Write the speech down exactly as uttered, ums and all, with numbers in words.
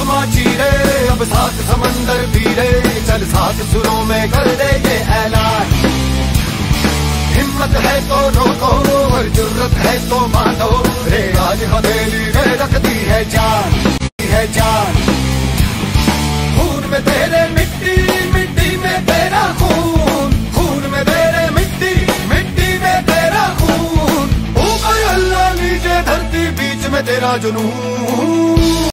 आसमां चीरे, अब सात समंदर पीरे, चल सात सुरों में कर दे ये ऐलान। हिम्मत है तो रोको और जुर्रत है तो मानो, रे आज हथेली में रख दी है जान, है जान। खून में तेरे मिट्टी, मिट्टी में तेरा खून, खून में तेरे मिट्टी, मिट्टी में तेरा खून। ऊपर अल्लाह नीचे धरती, बीच में तेरा जुनून।